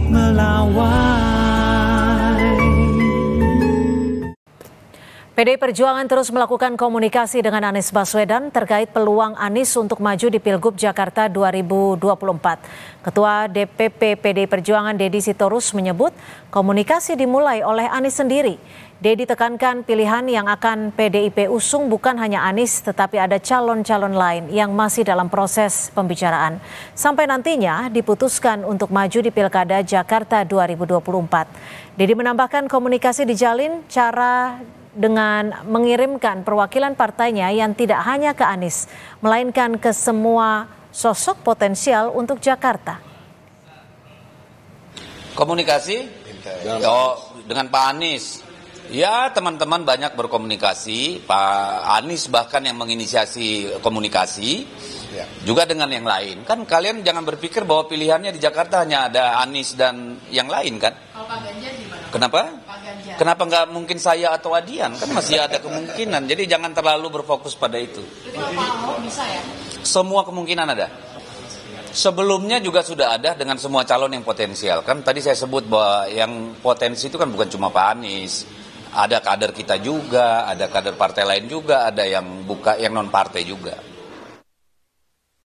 melawai. PDI Perjuangan terus melakukan komunikasi dengan Anies Baswedan terkait peluang Anies untuk maju di Pilgub Jakarta 2024. Ketua DPP PDI Perjuangan Deddy Sitorus menyebut komunikasi dimulai oleh Anies sendiri. Deddy tekankan pilihan yang akan PDIP usung bukan hanya Anies tetapi ada calon-calon lain yang masih dalam proses pembicaraan. Sampai nantinya diputuskan untuk maju di Pilkada Jakarta 2024. Deddy menambahkan komunikasi dijalin cara dengan mengirimkan perwakilan partainya yang tidak hanya ke Anies, melainkan ke semua sosok potensial untuk Jakarta. Komunikasi dengan Pak Anies. Ya, teman-teman banyak berkomunikasi. Pak Anies bahkan yang menginisiasi komunikasi. Juga dengan yang lain. Kan kalian jangan berpikir bahwa pilihannya di Jakarta hanya ada Anies dan yang lain kan? Kalau Pak Ganjar gimana? Kenapa? Pak Ganjar. Kenapa nggak mungkin saya atau Adian? Kan masih ada kemungkinan. Jadi jangan terlalu berfokus pada itu. Jadi kalau Pak Ahok bisa ya? Semua kemungkinan ada. Sebelumnya juga sudah ada dengan semua calon yang potensial. Kan tadi saya sebut bahwa yang potensi itu kan bukan cuma Pak Anies. Ada kader kita juga, ada kader partai lain juga, ada yang non partai juga.